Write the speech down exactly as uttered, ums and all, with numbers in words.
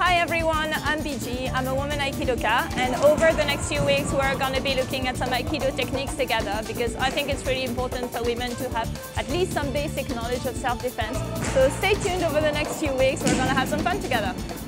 Hi everyone, I'm B G. I'm a woman Aikidoka, and over the next few weeks we're going to be looking at some Aikido techniques together because I think it's really important for women to have at least some basic knowledge of self-defense. So stay tuned over the next few weeks, we're going to have some fun together.